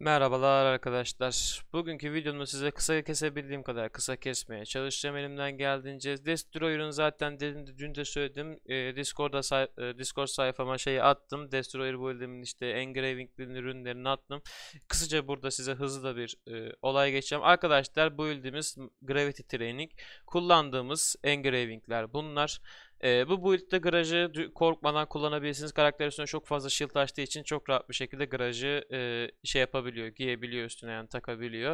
Merhabalar arkadaşlar. Bugünkü videomda size kısa kesebildiğim kadar kısa kesmeye çalışacağım elimden geldiğince. Destroyer'ın zaten dün de söyledim. Discord sayfama şeyi attım. Destroyer build'imin işte engraving'lerin ürünlerini attım. Kısaca burada size hızlı da bir olay geçeceğim. Arkadaşlar build'imiz Gravity Training. Kullandığımız engraving'ler bunlar. Bu build'de garajı korkmadan kullanabilirsiniz. Karakter üstüne çok fazla shield açtığı için çok rahat bir şekilde garajı şey yapabiliyor, giyebiliyor üstüne yani takabiliyor.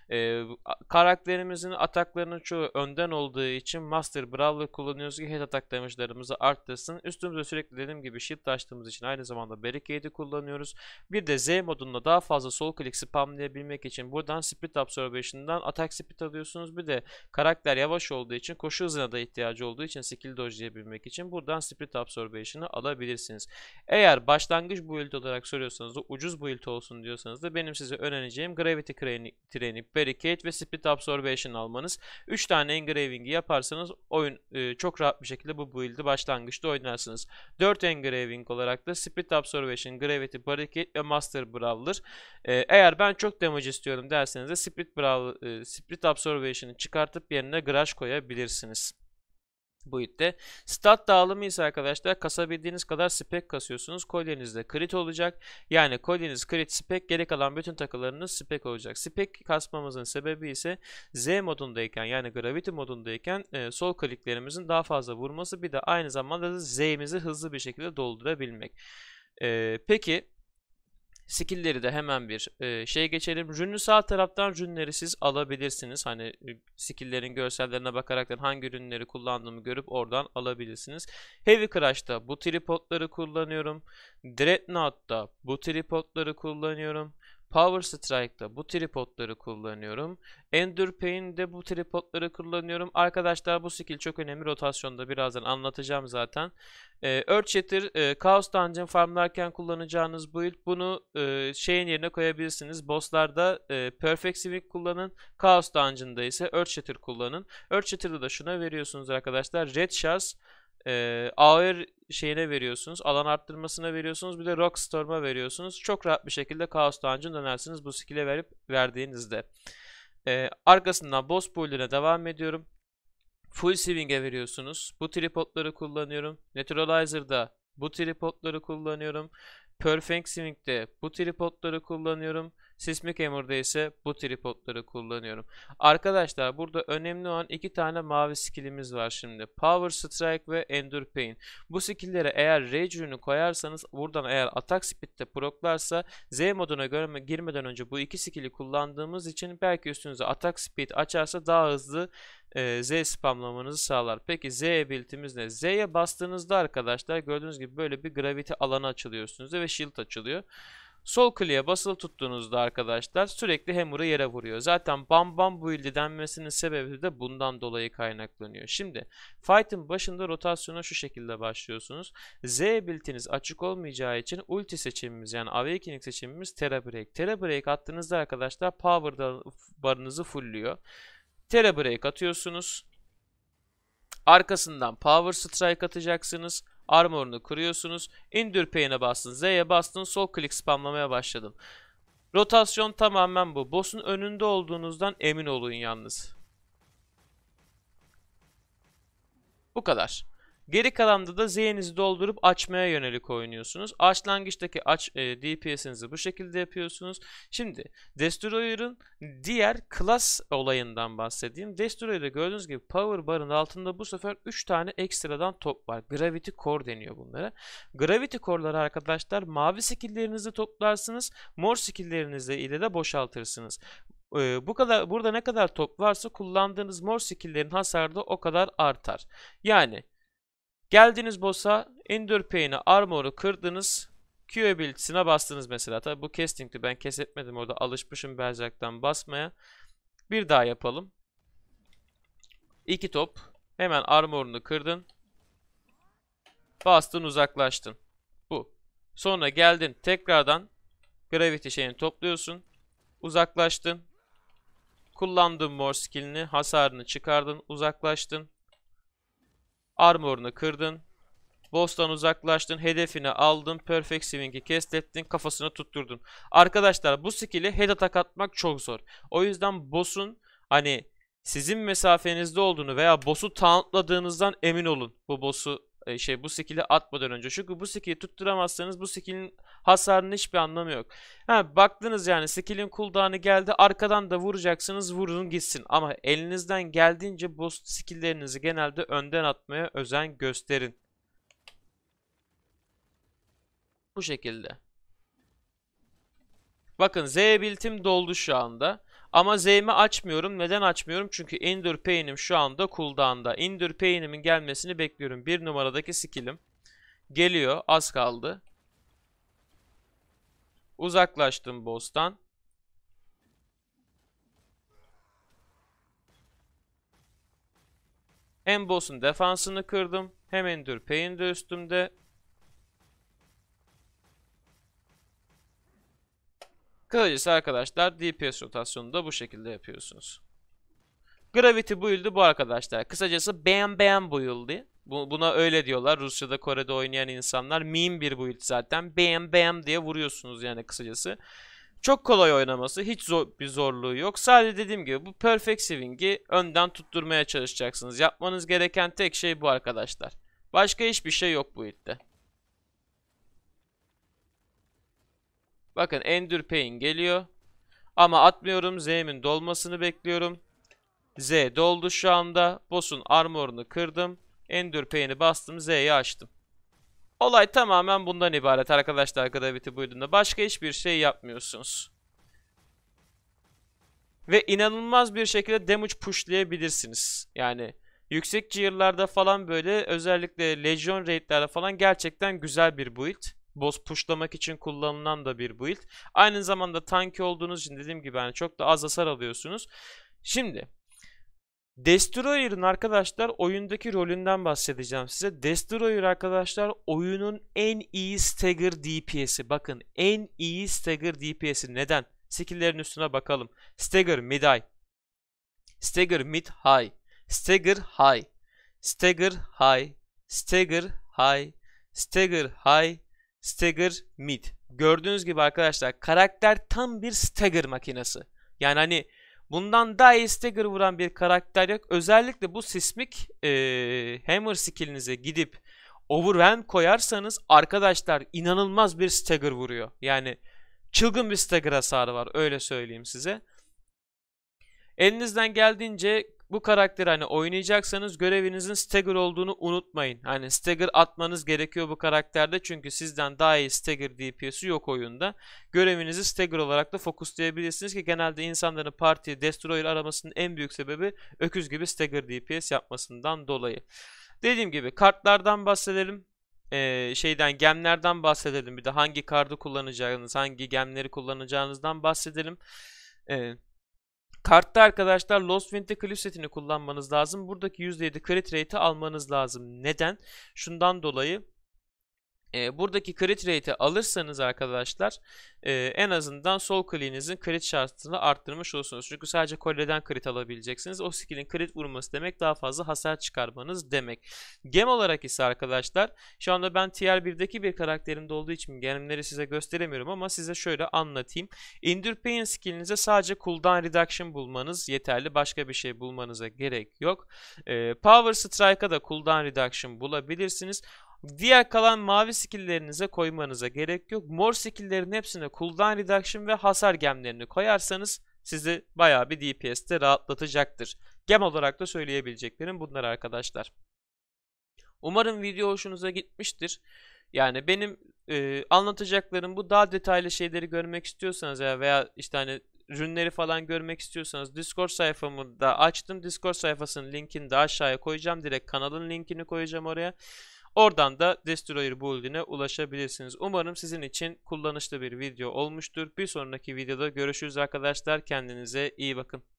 Karakterimizin ataklarının çoğu önden olduğu için Master Brawler kullanıyoruz ki head atak damage'larımızı arttırsın. Üstümüzde sürekli dediğim gibi shield açtığımız için aynı zamanda Barricade'i kullanıyoruz. Bir de Z modunda daha fazla sol klik spamlayabilmek için buradan Speed Absorption'dan atak speed alıyorsunuz. Bir de karakter yavaş olduğu için koşu hızına da ihtiyacı olduğu için skill dodge'layabilmek için buradan Speed Absorption'ı alabilirsiniz. Eğer başlangıç build olarak soruyorsanız da ucuz build olsun diyorsanız da benim size önereceğim Gravity Training, Barricade ve Speed Absorption almanız. 3 tane engraving'i yaparsanız oyun çok rahat bir şekilde bu build'i başlangıçta oynarsınız. 4 engraving olarak da Speed Absorption, Gravity, Barricade ve Master Brawler. Eğer ben çok damage istiyorum derseniz de Speed Absorption'ı çıkartıp yerine Garage koyabilirsiniz. Bu itte. Stat dağılımı ise arkadaşlar kasabildiğiniz kadar spek kasıyorsunuz. Kolyenizde crit olacak. Yani kolyeniz crit spek, geri kalan bütün takılarınız spek olacak. Spek kasmamızın sebebi ise Z modundayken yani Gravity modundayken sol kliklerimizin daha fazla vurması, bir de aynı zamanda da Z'mizi hızlı bir şekilde doldurabilmek. Peki skill'leri de hemen bir şey geçelim. Rünü sağ taraftan rünleri siz alabilirsiniz. Hani skill'lerin görsellerine bakarak hangi ürünleri kullandığımı görüp oradan alabilirsiniz. Heavy Crush'ta bu tripodları kullanıyorum. Dreadnought'ta bu tripodları kullanıyorum. Power Strike'da bu tripodları kullanıyorum. Endure Pain'de bu tripodları kullanıyorum. Arkadaşlar bu skill çok önemli. Rotasyonda birazdan anlatacağım zaten. Earthshatter, Chaos Dungeon farmlarken kullanacağınız build. Bunu şeyin yerine koyabilirsiniz. Bosslarda Perfect Swing kullanın. Chaos Dungeon'da ise Earthshatter kullanın. Earthshatter'da da şuna veriyorsunuz arkadaşlar. Red Shards AOR şeyine veriyorsunuz. Alan arttırmasına veriyorsunuz. Bir de Rockstorm'a veriyorsunuz. Çok rahat bir şekilde Chaos Dungeon dönersiniz bu skill'e verdiğinizde. Arkasından boss build'ine devam ediyorum. Full Swing'e veriyorsunuz. Bu tripodları kullanıyorum. Neutralizer'da bu tripodları kullanıyorum. Perfect Swing'de bu tripodları kullanıyorum. Seismic Hammer'da ise bu tripodları kullanıyorum. Arkadaşlar burada önemli olan iki tane mavi skillimiz var şimdi. Power Strike ve Endure Pain. Bu skill'lere eğer Rage ürünü koyarsanız, buradan eğer Attack Speed'de proklarsa, Z moduna girmeden önce bu iki skill'i kullandığımız için belki üstünüze Attack Speed açarsa daha hızlı Z spamlamanızı sağlar. Peki Z ability'miz ne? Z'ye bastığınızda arkadaşlar gördüğünüz gibi böyle bir gravity alanı açılıyor üstünüzde ve shield açılıyor. Sol kliğe basılı tuttuğunuzda arkadaşlar sürekli hammer'ı yere vuruyor. Zaten bam bam build'i denmesinin sebebi de bundan dolayı kaynaklanıyor. Şimdi fight'ın başında rotasyona şu şekilde başlıyorsunuz. Z ability'niz açık olmayacağı için ulti seçimimiz yani awakening seçimimiz Terra Break. Terra Break attığınızda arkadaşlar power barınızı fullüyor. Terra Break atıyorsunuz. Arkasından Power Strike atacaksınız. Armor'unu kırıyorsunuz. Endure Pain'e bastın. Z'ye bastın. Sol klik spamlamaya başladın. Rotasyon tamamen bu. Boss'un önünde olduğunuzdan emin olun yalnız. Bu kadar. Geri kalanda da Z'nizi doldurup açmaya yönelik oynuyorsunuz. Başlangıçtaki DPS'inizi bu şekilde yapıyorsunuz. Şimdi Destroyer'ın diğer klas olayından bahsedeyim. Destroyer'da gördüğünüz gibi Power Bar'ın altında bu sefer 3 tane ekstradan top var. Gravity Core deniyor bunlara. Gravity Core'ları arkadaşlar mavi skill'lerinizi toplarsınız. Mor skill'lerinizle ile de boşaltırsınız. Burada ne kadar top varsa kullandığınız mor skill'lerin hasarı da o kadar artar. Yani geldiniz boss'a, Endure Pain'i, Armor'u kırdınız. Q ability'sine bastınız mesela. Tabi bu casting'ti, ben kes etmedim orada, alışmışım Berserk'ten basmaya. Bir daha yapalım. 2 top. Hemen Armor'unu kırdın. Bastın, uzaklaştın. Bu. Sonra geldin tekrardan Gravity şeyini topluyorsun. Uzaklaştın. Kullandın mor skill'ini, hasarını çıkardın, uzaklaştın. Armor'unu kırdın. Boss'tan uzaklaştın, hedefini aldın, Perfect Swing'i kestettin, kafasına tutturdun. Arkadaşlar bu skill'i head attack atmak çok zor. O yüzden boss'un hani sizin mesafenizde olduğunu veya boss'u tauntladığınızdan emin olun. Bu boss'u bu skill'i atmadan önce. Çünkü bu skill'i tutturamazsanız bu skill'in hasarının hiçbir anlamı yok. Baktınız yani skill'in cooldown'ı geldi, arkadan da vuracaksınız, vurun gitsin. Ama elinizden geldiğince boss skill'lerinizi genelde önden atmaya özen gösterin. Bu şekilde. Bakın Z ability'm doldu şu anda. Ama Z'mi açmıyorum. Neden açmıyorum? Çünkü Endure Pain'im şu anda cooldown'da. Endure Pain'imin gelmesini bekliyorum. 1 numaradaki skill'im geliyor. Az kaldı. Uzaklaştım boss'tan. Hem boss'un defansını kırdım. Hem Endure Pain de üstümde. Kısacası arkadaşlar DPS rotasyonunu da bu şekilde yapıyorsunuz. Gravity build'i bu arkadaşlar. Kısacası bam bam build'i. Buna öyle diyorlar. Rusya'da, Kore'de oynayan insanlar. Meme bir build zaten. Bam bam diye vuruyorsunuz yani kısacası. Çok kolay oynaması. Hiç bir zorluğu yok. Sadece dediğim gibi bu Perfect Swing'i önden tutturmaya çalışacaksınız. Yapmanız gereken tek şey bu arkadaşlar. Başka hiçbir şey yok bu build'de. Bakın Endure Pain geliyor. Ama atmıyorum. Z'min dolmasını bekliyorum. Z doldu şu anda. Boss'un armor'unu kırdım. Endure Pain'i bastım. Z'yi açtım. Olay tamamen bundan ibaret arkadaşlar Gravity Build'unda. Başka hiçbir şey yapmıyorsunuz. Ve inanılmaz bir şekilde damage pushlayabilirsiniz. Yani yüksek tier'larda falan böyle özellikle Legion raid'lerde falan gerçekten güzel bir build. Boss pushlamak için kullanılan da bir build. Aynı zamanda tanki olduğunuz için dediğim gibi yani çok da az hasar alıyorsunuz. Şimdi Destroyer'ın arkadaşlar oyundaki rolünden bahsedeceğim size. Destroyer arkadaşlar oyunun en iyi stagger DPS'i. Bakın en iyi stagger DPS'i. Neden? Skill'lerin üstüne bakalım. Stagger mid high. Stagger mid high. Stagger high. Stagger high. Stagger high. Stagger high. Stagger mid. Gördüğünüz gibi arkadaşlar karakter tam bir stagger makinesi. Yani hani bundan daha iyi stagger vuran bir karakter yok. Özellikle bu sismik hammer skill'inize gidip overwhelm koyarsanız arkadaşlar inanılmaz bir stagger vuruyor. Yani çılgın bir stagger hasarı var öyle söyleyeyim size. Elinizden geldiğince bu karakteri hani oynayacaksanız görevinizin stagger olduğunu unutmayın. Hani stagger atmanız gerekiyor bu karakterde çünkü sizden daha iyi stagger DPS'i yok oyunda. Görevinizi stagger olarak da fokuslayabilirsiniz ki genelde insanların partiye destroyer aramasının en büyük sebebi öküz gibi stagger DPS yapmasından dolayı. Dediğim gibi kartlardan bahsedelim. Gemlerden bahsedelim. Bir de hangi kartı kullanacağınız, hangi gemleri kullanacağınızdan bahsedelim. Kartta arkadaşlar Lost Wind'de Cliff setini kullanmanız lazım. Buradaki %7 crit rate'i almanız lazım. Neden? Şundan dolayı buradaki crit rate'i alırsanız arkadaşlar en azından sol kliğinizin crit şansını arttırmış olursunuz. Çünkü sadece kolyeden crit alabileceksiniz. O skill'in crit vurması demek daha fazla hasar çıkarmanız demek. Gem olarak ise arkadaşlar şu anda ben tier 1'deki bir karakterimde olduğu için gemleri size gösteremiyorum ama size şöyle anlatayım. Endure Pain skill'inize sadece cooldown reduction bulmanız yeterli. Başka bir şey bulmanıza gerek yok. Power Strike'a da cooldown reduction bulabilirsiniz. Diğer kalan mavi skill'lerinize koymanıza gerek yok. Mor skill'lerin hepsine cooldown reduction ve hasar gemlerini koyarsanız sizi bayağı bir DPS'te rahatlatacaktır. Gem olarak da söyleyebileceklerim bunlar arkadaşlar. Umarım video hoşunuza gitmiştir. Yani benim anlatacaklarım bu. Daha detaylı şeyleri görmek istiyorsanız veya işte hani ürünleri falan görmek istiyorsanız Discord sayfamı da açtım. Discord sayfasının linkini de aşağıya koyacağım. Direkt kanalın linkini koyacağım oraya. Oradan da Destroyer Build'ine ulaşabilirsiniz. Umarım sizin için kullanışlı bir video olmuştur. Bir sonraki videoda görüşürüz arkadaşlar. Kendinize iyi bakın.